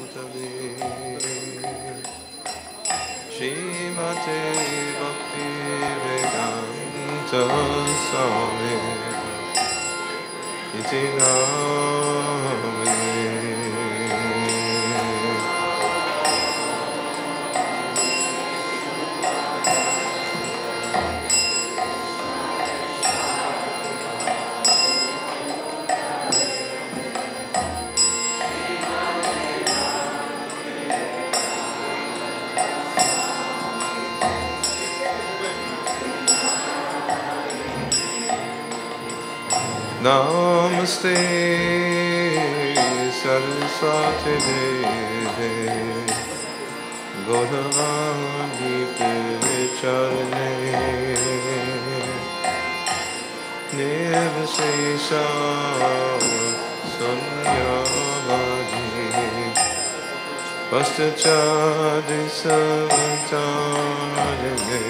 Shrimate Bhakti Vedanta Swami Iti Namine. Namaste Saraswati Deve Gauravani Pecharne Nirvishesha Sunyavadi Pastachadi Savatane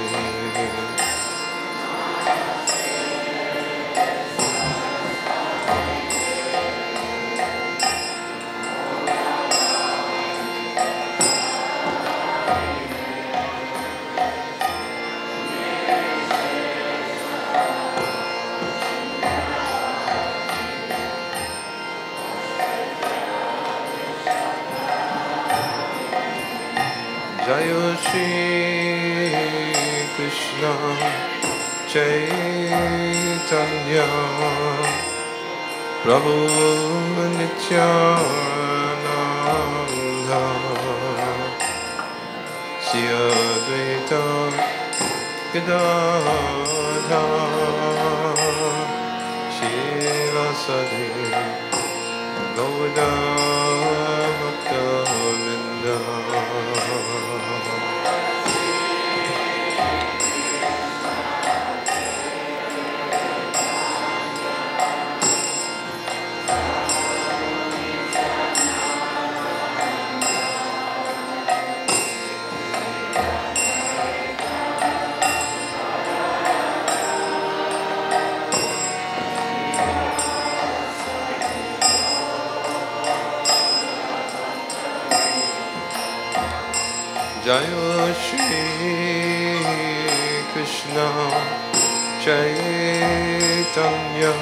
Jayo Shri Krishna Chaitanya Prabhu Nityananda Shri Advaita Gadadhara Shivasadi Gauda Bhakta Vrinda. Jayo Shri Krishna Chaitanya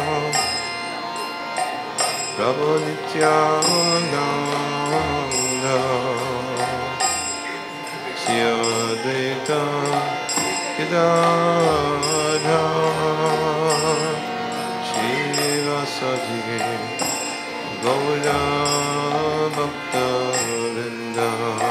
Prabhu Nityananda Shri Advaita Gadadhara Shivasadi Gauda Bhakta Vrinda.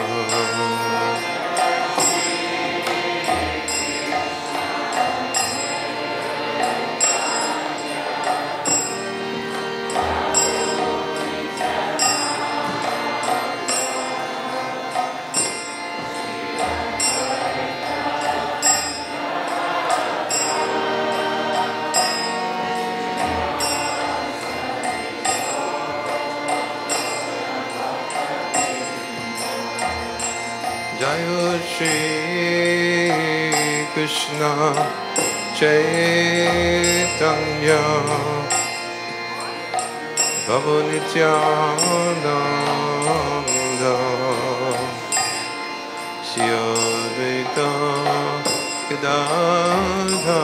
Jayo Shri Krishna Chaitanya Prabhu Nityananda Shri Advaita Gadadhara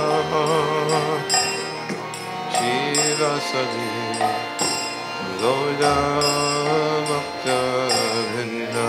Shivasadi Gauda Bhakta Vrinda.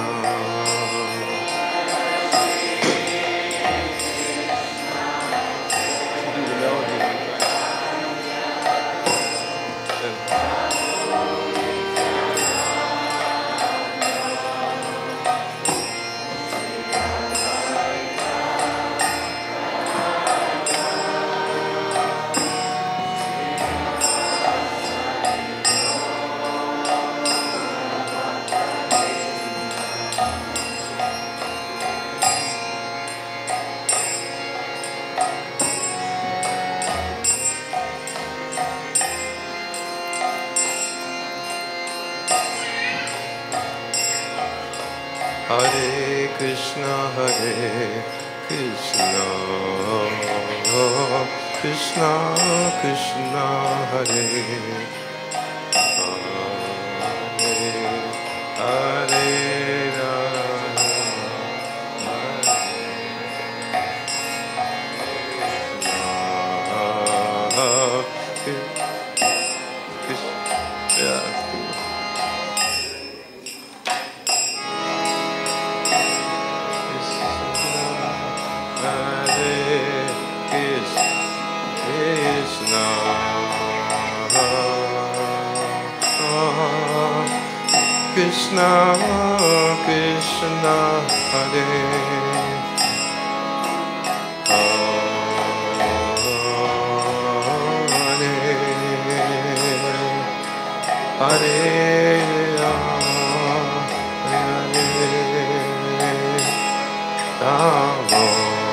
Hare Krishna Krishna Krishna Hare Hare Hare Krishna Krishna Hare Hare Rama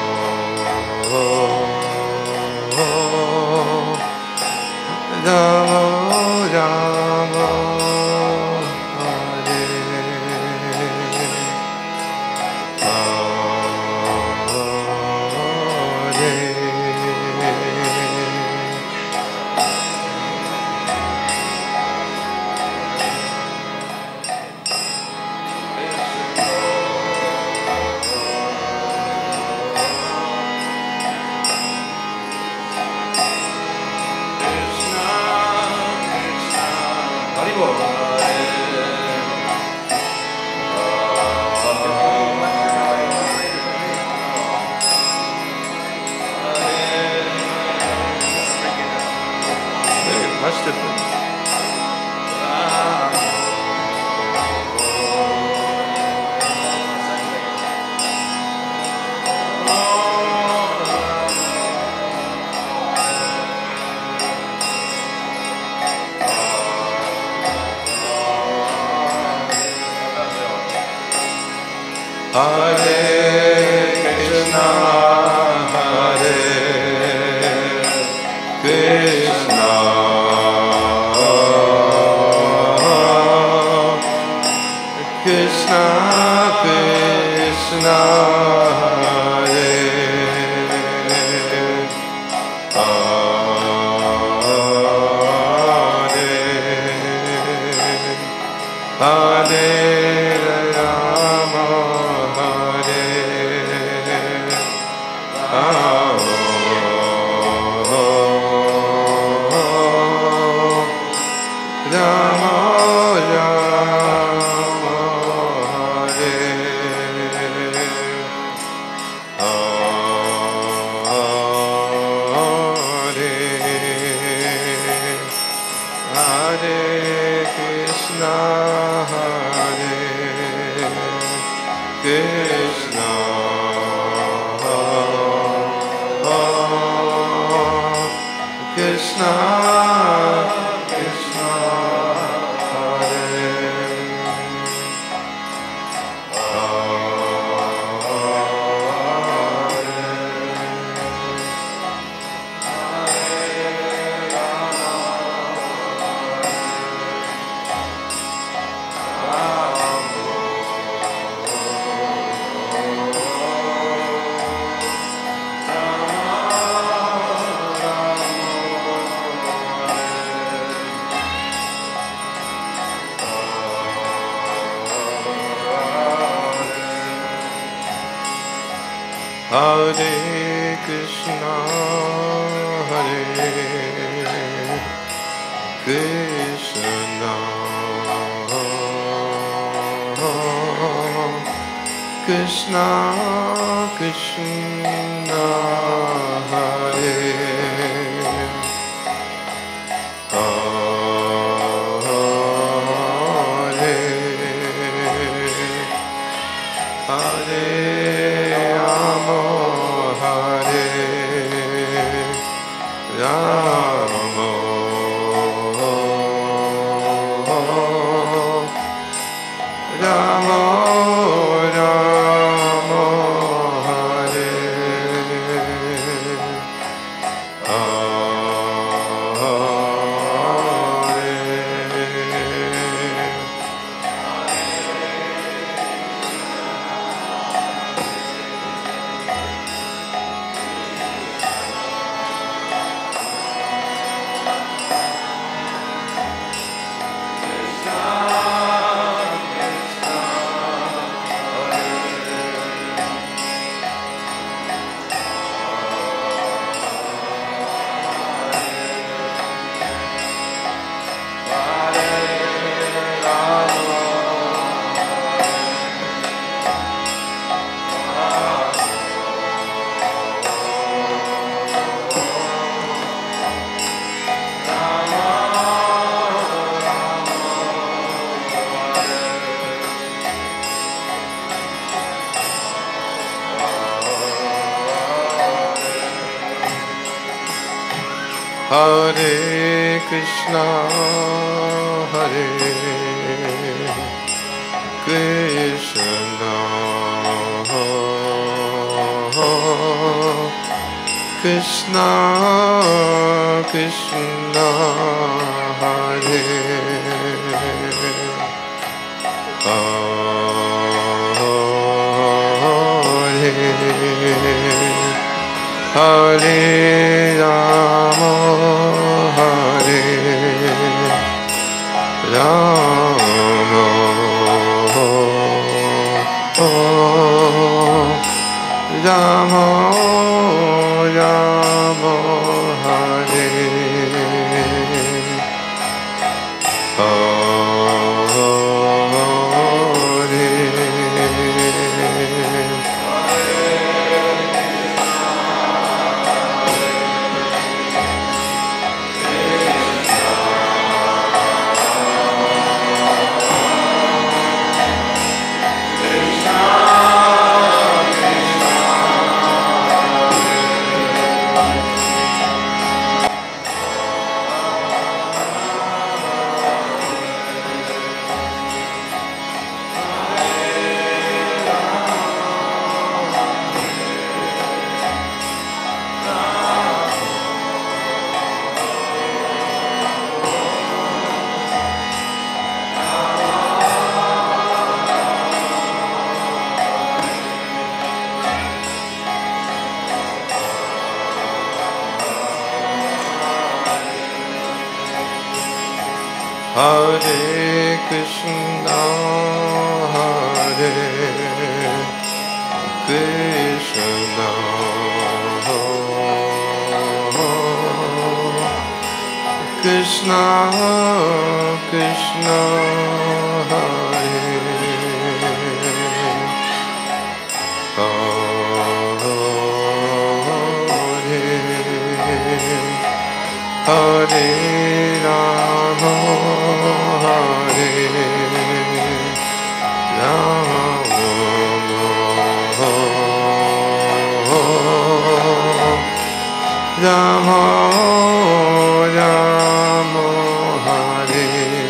Rama Rama Hare Rama Rama Hare Hare Krishna, Hare Krishna, Krishna Krishna, Hare Hare Rama, Hare Rama, Rama Rama, Hare Hare Krishna, Hare Krishna, Krishna Krishna, Hare Hare Hare Rama, Hare Rama, Rama Rama, Hare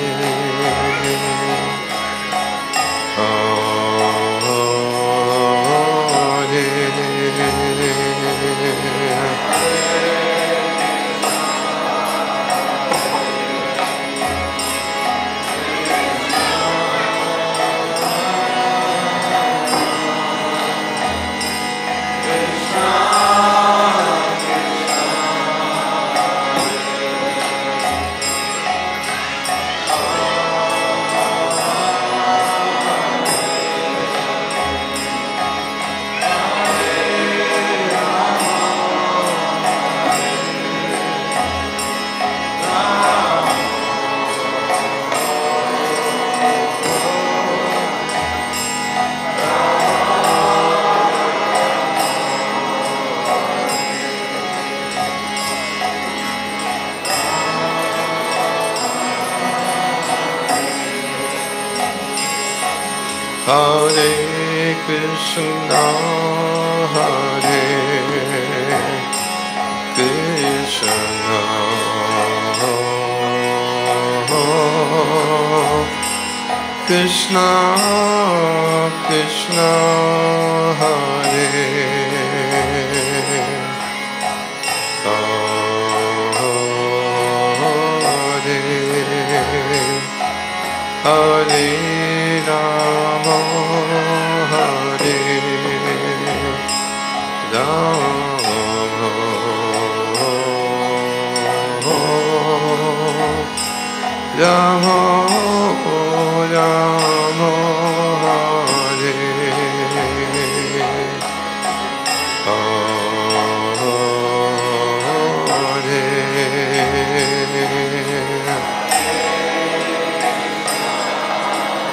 Hare Krishna, Hare Krishna, Krishna Krishna, Hare Hare Rama, Hare Rama, Rama Rama, Hare Hare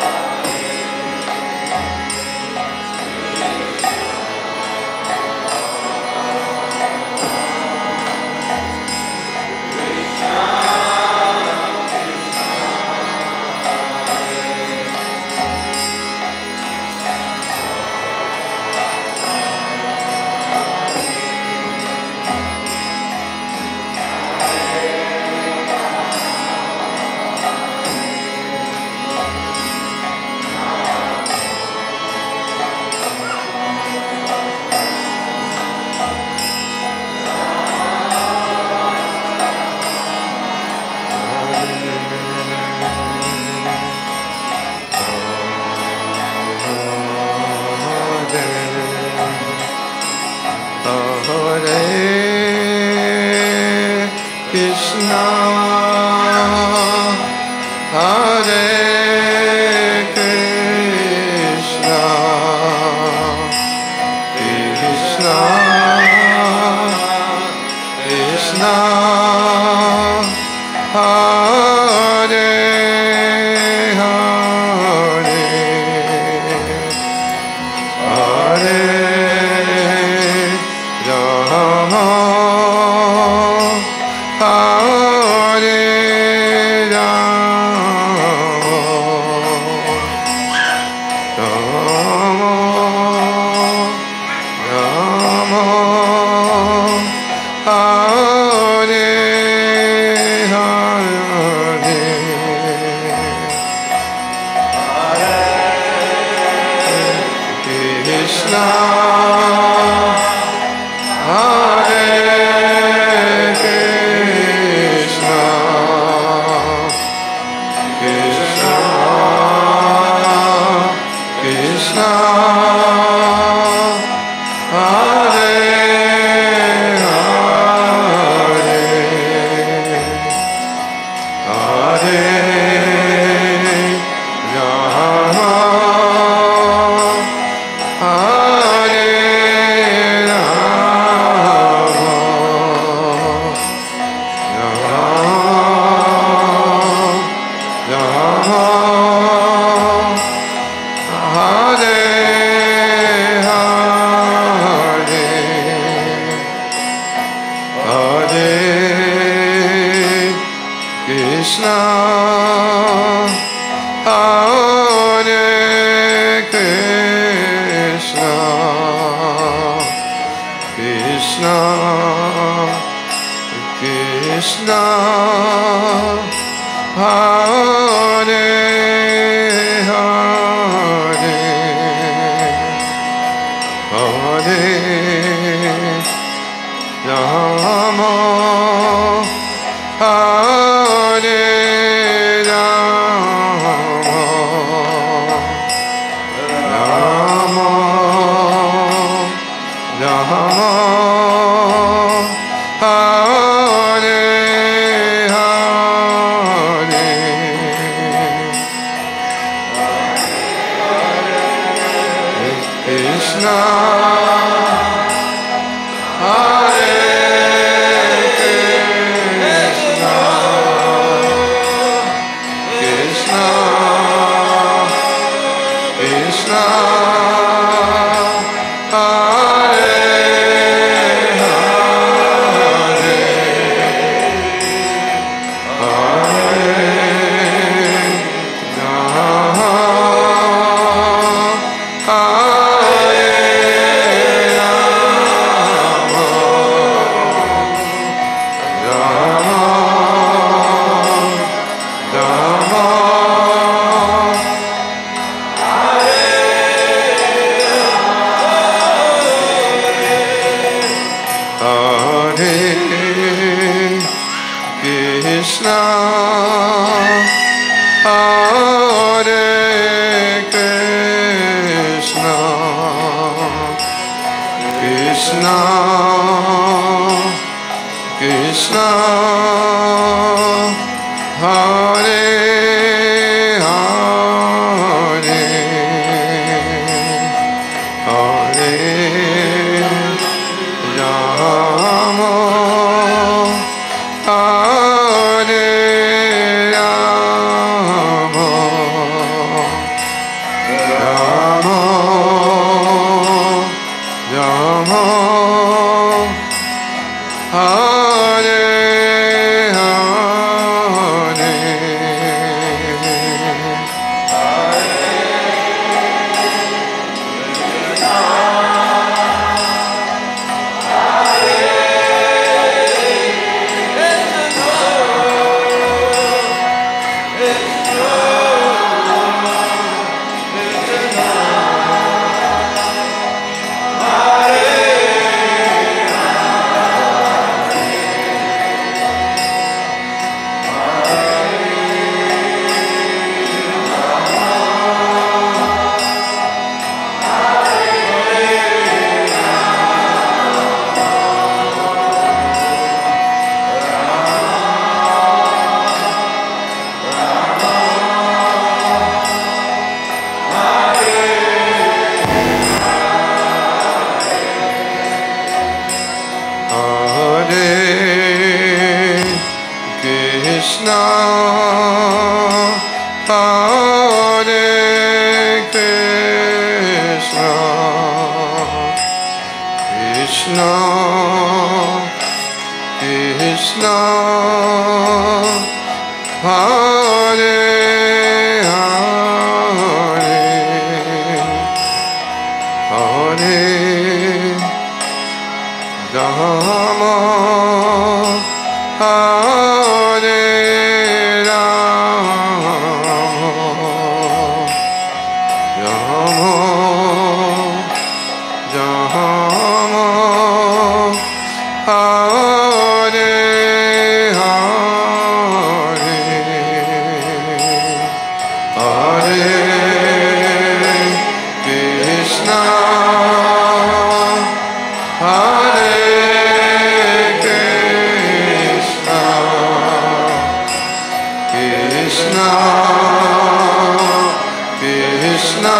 Krishna,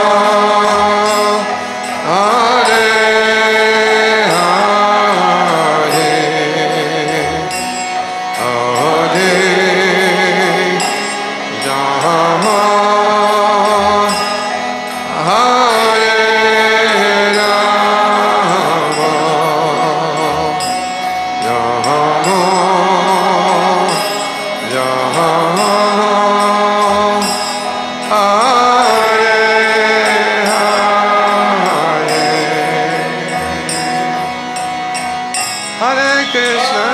Hare Hare, Hare Rama, Hare Rama, Rama Rama, Hare Hare, Hare Krishna,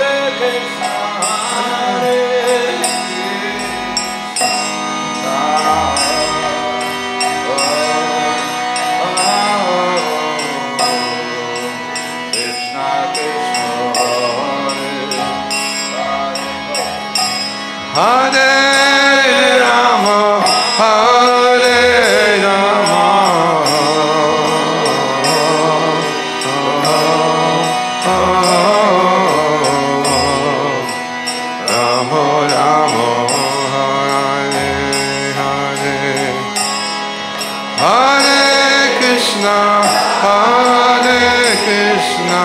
Hare Rama, Hare Rama, Rama Rama, Hare Hare, Hare Krishna, Hare Krishna,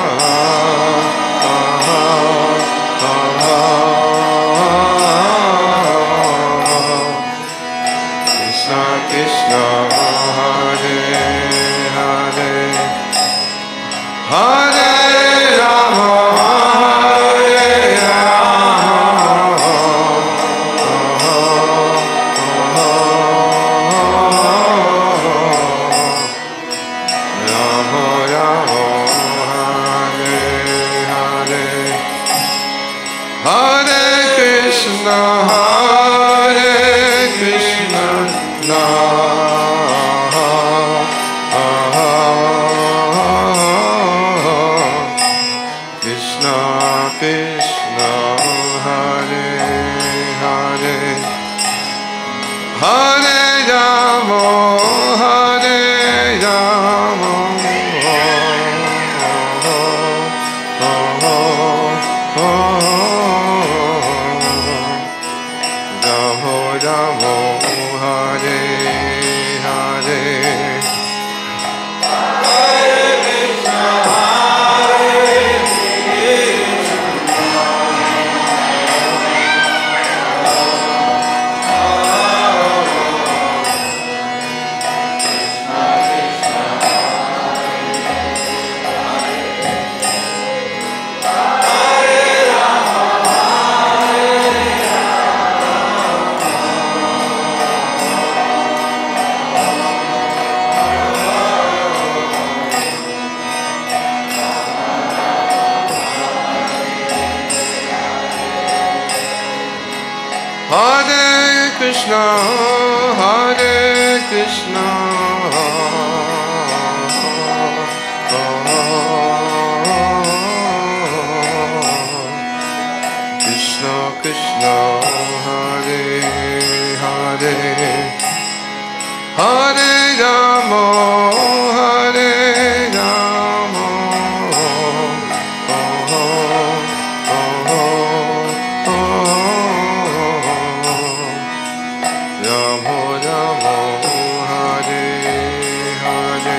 Krishna Krishna, Hare Hare, Hare Rama, Hare Rama, Rama Rama, Hare Hare, Hare Krishna, Hare Krishna, Krishna Krishna, Hare Hare, Hare Rama, Hare Rama, Rama Rama, Hare Hare, Hare Krishna, Hare Krishna, Krishna Krishna, Hare Hare, Hare Rama, Hare Rama, Rama Rama, Hare Hare,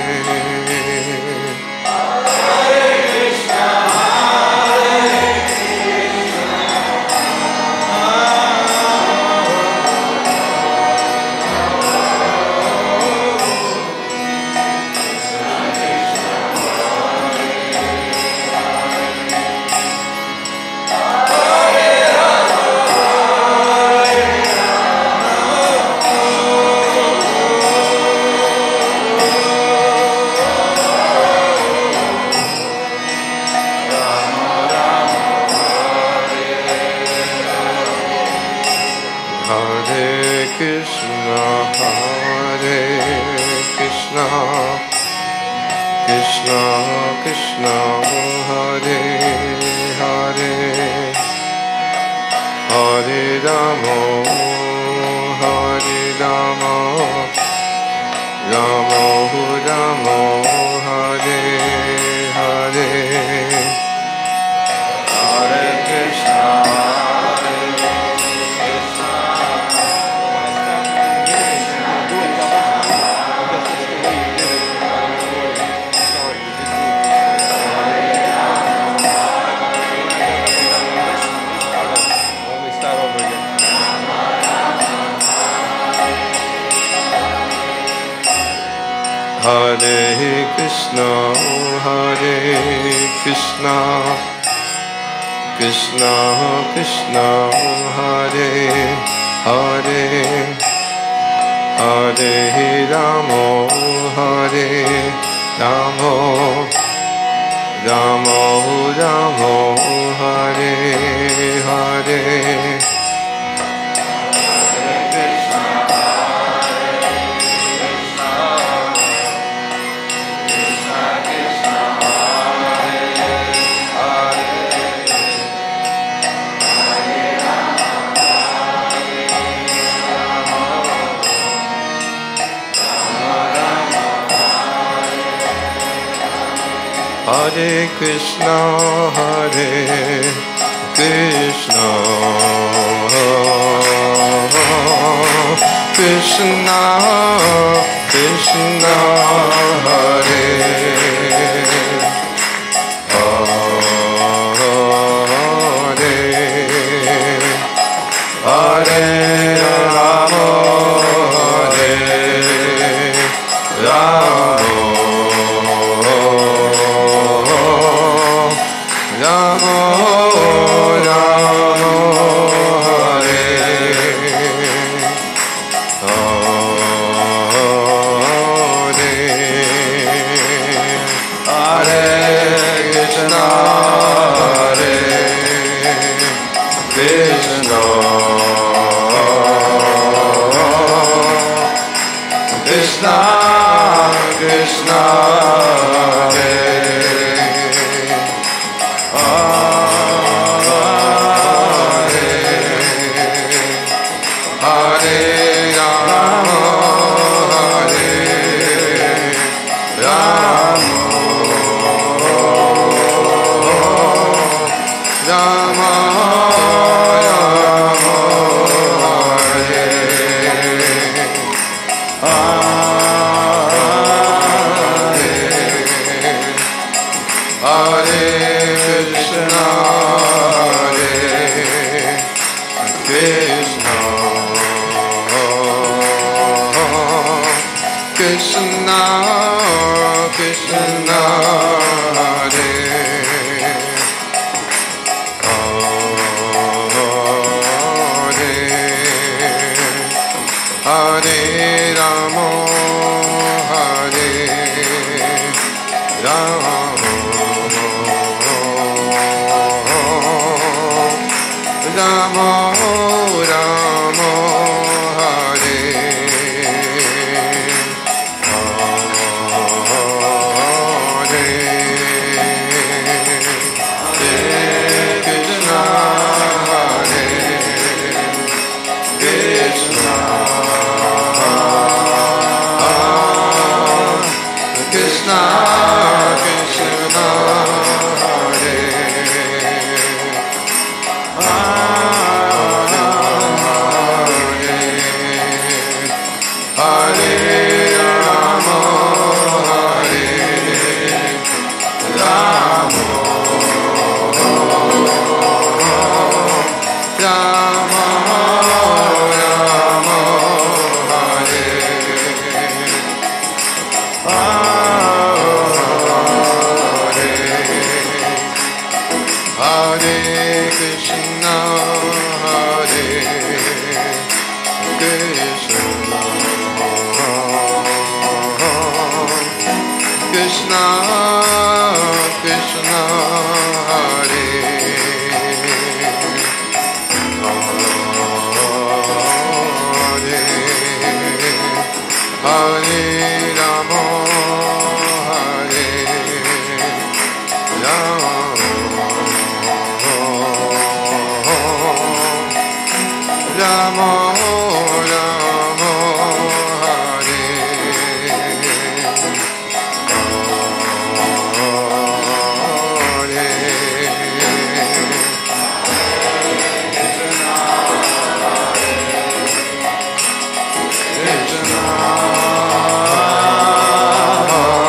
Hare Krishna, Hare Krishna, Krishna Krishna, Hare Hare, Hare Rama, Hare Rama, Rama Rama, Hare Hare, Hare Krishna, Hare Krishna, Hare Krishna, Hare Krishna, Krishna Krishna, Hare Hare, Hare Rama, Hare Rama, Rama Rama, Hare Hare. Hare Krishna, Hare Krishna, Krishna Krishna, Hare Hare, Hare Rama, Hare Rama, Rama Rama, Hare Hare, Hare Krishna, Hare Krishna, Krishna Krishna, Hare Hare Rama, Hare Rama, Rama Rama, Hare Hare, Hare Krishna, Hare Krishna, Krishna Krishna, Hare Hare, Hare Rama, Hare Rama, Rama Rama, Hare Krishna Krishna, Hare Hare, Hare Rama, Hare Rama, Rama Rama, Hare Hare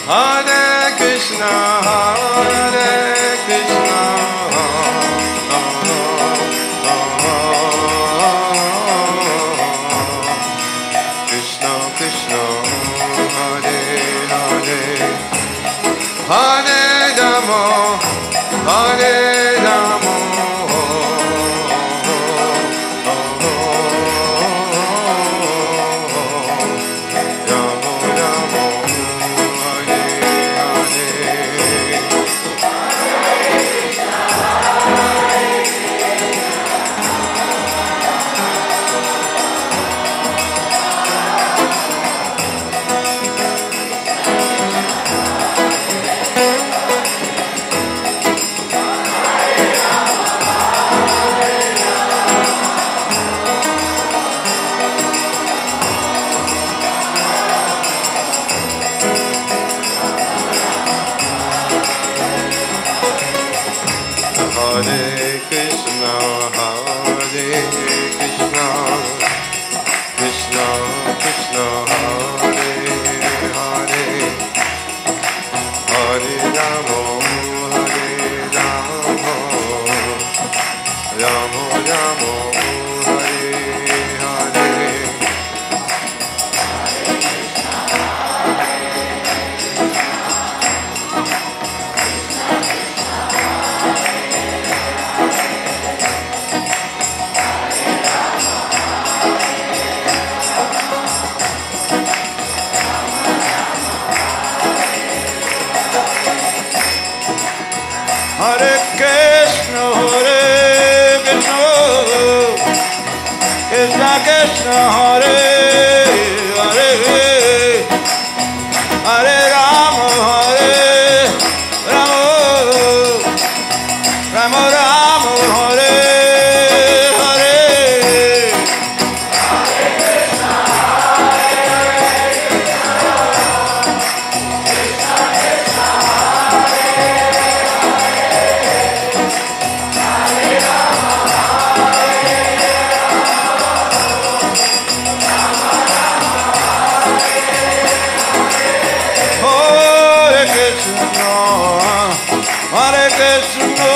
Hare Krishna, Hare Krishna, Krishna Krishna, Hare Hare, Hare Rama, Hare Rama, Rama Rama, Hare Hare. Hare Krishna, Hare Krishna, Krishna Krishna, Hare Hare, Hare Rama, Hare Rama, Rama Rama, Hare Hare. Hare Krishna, Krishna Krishna, Hare Hare, Hare Rama, Rama Rama, Hare Hare. Hare Krishna,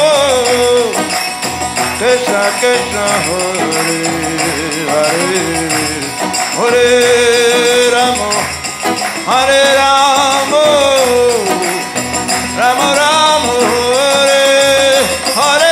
Krishna Krishna, Hare Hare, Hare Rama, Hare Rama, Rama Rama, Hare Hare.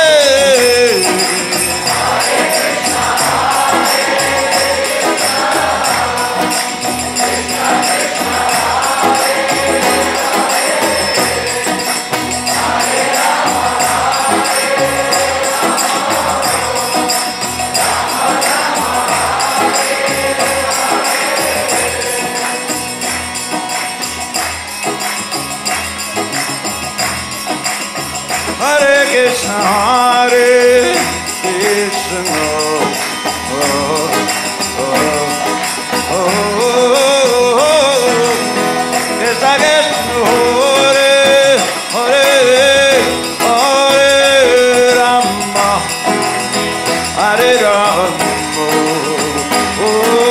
Hare Krishna, Hare Krishna, oh, oh, oh, oh, Krishna Krishna, Hare Hare, Hare Rama, Hare Rama, oh,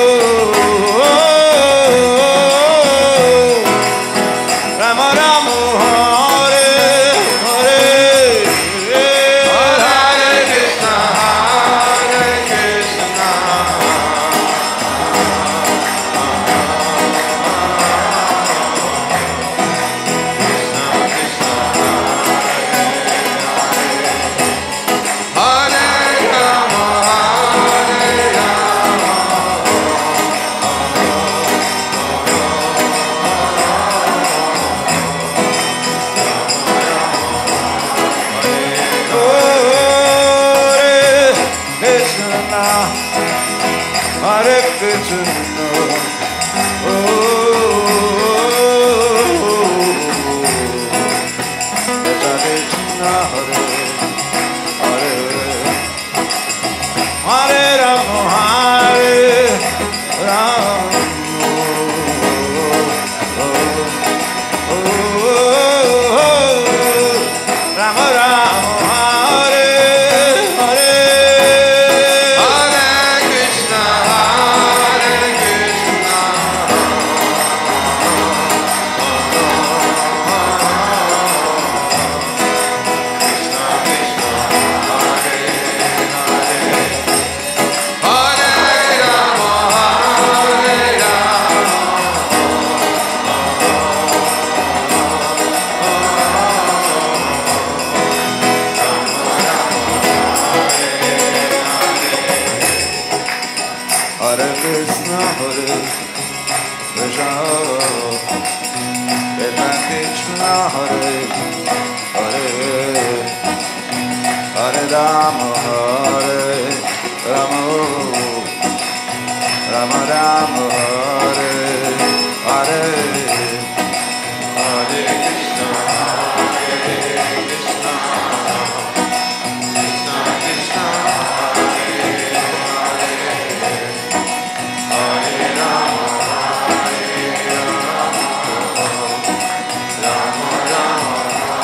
Rama Rama, Hare Hare. Hare Krishna, Hare Hare Krishna Krishna Krishna Hare Hare Hare Rama Rama Rama Rama Hare Hare Hare Krishna, Krishna Krishna, Hare Hare, Hare Rama, Rama Rama,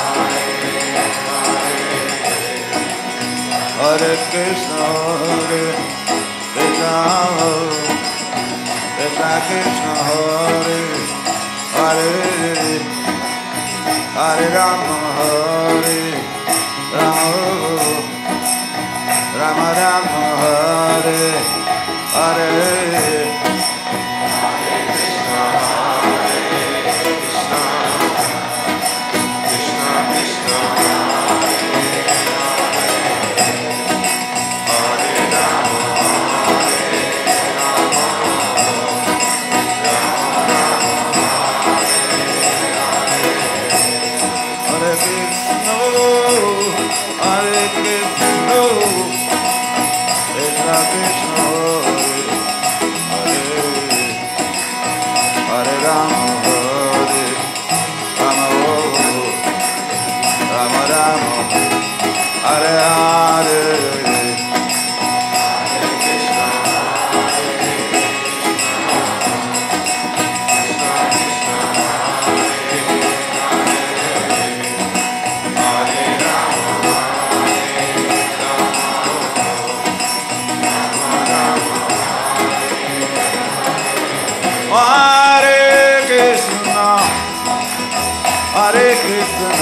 Hare Krishna Krishna Krishna Krishna Hare Hare Hare Rama Rama Rama Hare Hare Krishna Krishna, Hare Rama, Hare Krishna Hare Krishna Krishna Krishna Hare Hare Rama Rama Rama Hare Hare Hare Krishna Hare Krishna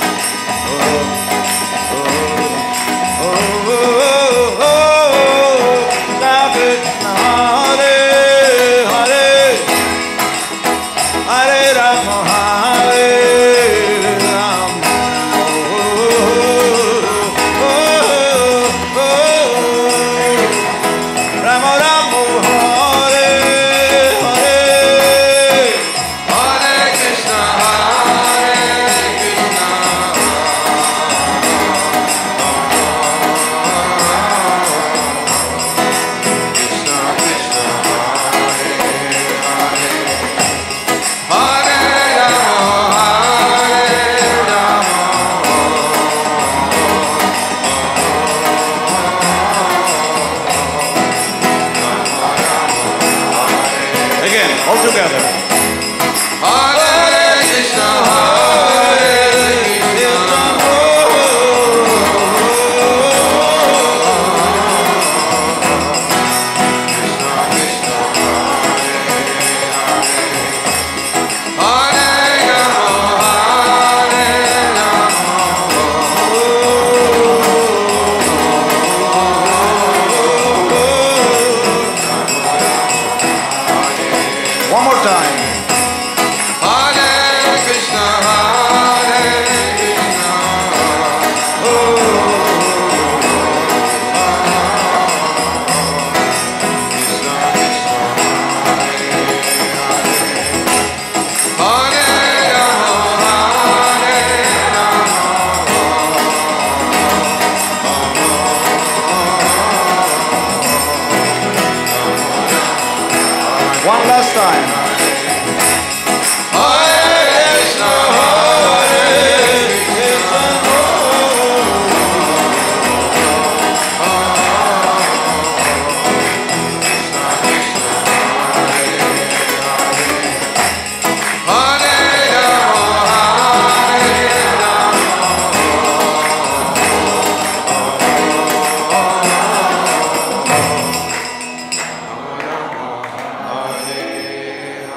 Krishna Hare Hare Hare Rama Hare Rama Rama Rama Hare Hare Hare Krishna, Hare Krishna, Krishna Krishna, Hare Hare, Hare Rama, Hare Rama, Again, all together. Hare Krishna, Hare Krishna, Krishna Krishna, Hare Rama, Hare One more time. Hare Krishna, Hare Krishna, Krishna Krishna, Hare Rama, Hare One last time. Hare Krishna, Hare Krishna, Hare Rama, Hare Hare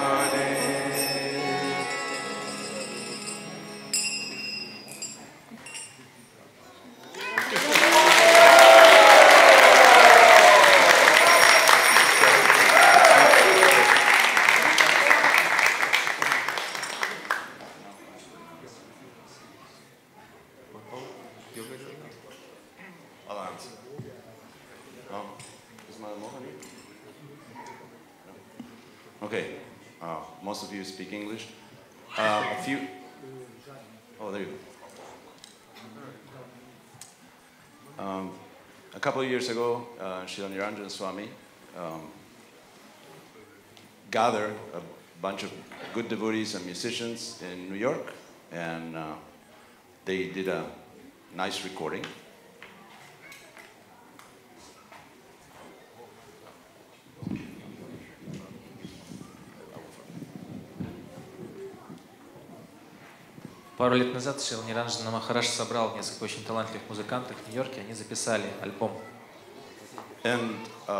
Okay, most of you speak English. Oh, there you go. A couple of years ago, Srila Niranjana Swami gathered a bunch of good devotees and musicians in New York, and they did a nice recording. Пару лет назад Шрила Ниранджана Махарадж собрал несколько очень талантливых музыкантов в Нью-Йорке, они записали альбом. And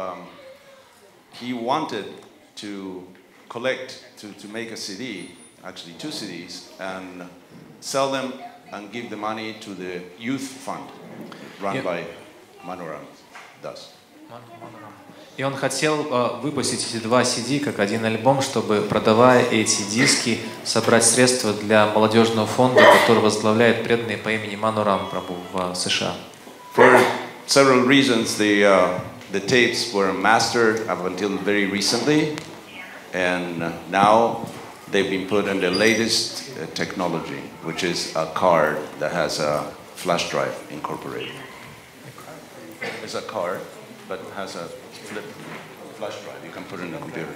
he wanted to collect, to make a CD, actually 2 CDs, and sell them and give the money to the youth fund run by Niranjana Dasa. И он хотел выпустить эти 2 CD как один альбом, чтобы, продавая эти диски, собрать средства для молодежного фонда, который возглавляет преданный по имени Манурам Прабhu в США. For several reasons, the tapes were mastered up until very recently, and now they've been put in the latest technology, which is a card that has a flash drive incorporated. It's a card, but has a flash drive. You can put it in the computer.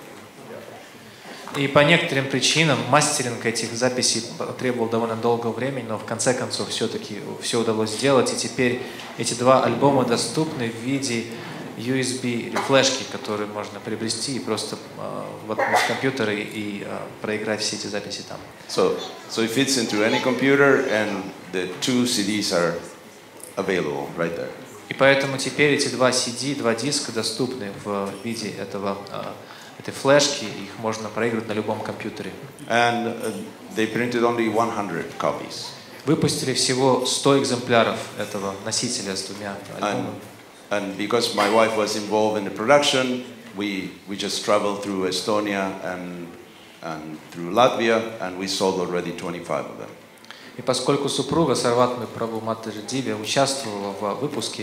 И по некоторым причинам мастеринг этих записей требовал довольно долгого времени, но в конце концов все-таки все удалось сделать, и теперь эти 2 альбома доступны в виде USB или флешки, которые можно приобрести и просто воткнуть в компьютер и проиграть все эти записи там. So it fits into any computer, and the 2 CDs are available right there. И поэтому теперь эти 2 CD, 2 диска доступны в виде этой флешки, их можно проигрывать на любом компьютере. And they printed only 100 copies. Выпустили всего 100 экземпляров этого носителя с 2 альбомами. And because my wife was involved in the production, we just traveled through Estonia and through Latvia, and we sold already 25 of them. И поскольку супруга Сарватмы Прабху Матаджи Диви участвовала в выпуске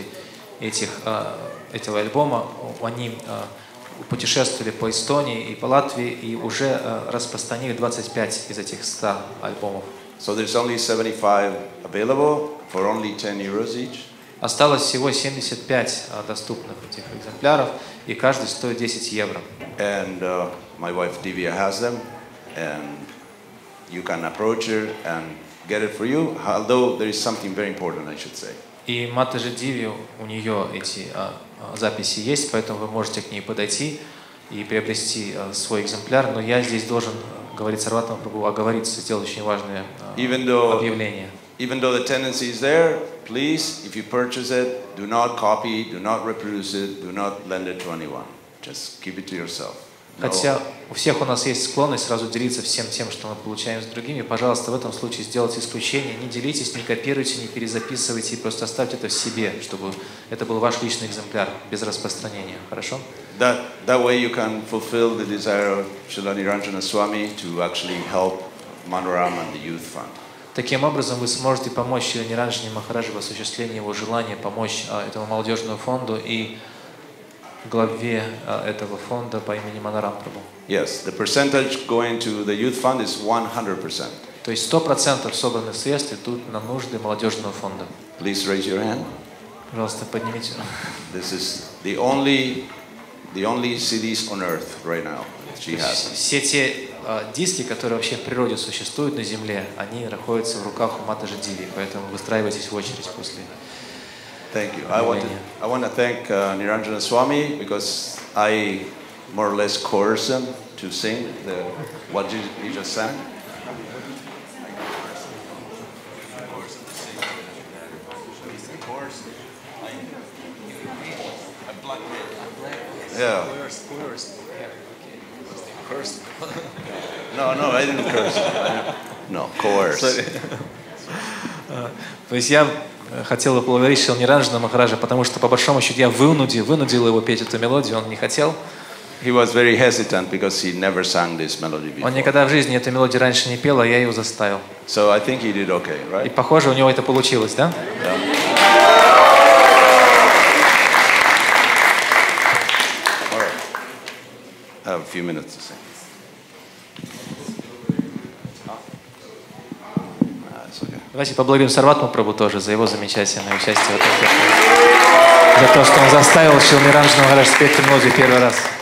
этого альбома, они путешествовали по Эстонии и по Латвии и уже распространили 25 из этих 100 альбомов. So there's only 75 available for only 10 euros each. Осталось всего 75 доступных этих экземпляров, и каждый стоит 10 евро. And my wife Divya has them, and you can approach her and get it for you, although there is something very important, I should say. И Матаджи Диви, у нее эти записи есть, поэтому вы можете к ней подойти и приобрести свой экземпляр, но я здесь должен, говорит Сарватма Прабху, оговориться, сделать очень важное объявление. Even though the tendency is there, please, if you purchase it, do not copy, do not reproduce it, do not lend it to anyone. Just keep it to yourself. Хотя у всех у нас есть склонность сразу делиться всем тем, что мы получаем с другими. Пожалуйста, в этом случае сделайте исключение. Не делитесь, не копируйте, не перезаписывайте, и просто оставьте это в себе, чтобы это был ваш личный экземпляр, без распространения. Хорошо? That way you can fulfill the desire of Srila Niranjana Swami to actually help Manoram and the Youth Fund. Таким образом, вы сможете помочь Ниранджане Махараджу в осуществлении его желания, помочь этому молодежному фонду и главе этого фонда по имени Манурам Прабху. Yes, the percentage going to the youth fund is 100%. То есть 100% собранных средств идут на нужды молодежного фонда. Please raise your hand. Пожалуйста, поднимите. This is the only CDs on earth right now she has. Все те диски, которые вообще в природе существуют на Земле, они находятся в руках у Матаджи Диви, поэтому выстраивайтесь в очередь после. Thank you. I want to thank Niranjana Swami because I more or less coerced him to sing what he just sang. Yeah. No, I didn't curse. No, coerce. То есть я хотел поблагодарить Шрила Ниранджана Махараджа, потому что по большому счету я вынудил его петь эту мелодию, он не хотел. He was very hesitant because he never sang this melody before. Он никогда в жизни эту мелодию раньше не пел, а я его заставил. So I think he did okay, right? И похоже, у него это получилось, да? Yeah. few minutes to sing. It's okay. Давайте поблагодарим Сарватму Прабху тоже за его замечательное участие в этом. За то, что он заставил Шрила Ниранджану Маharaj спеть эту мелодию первый раз.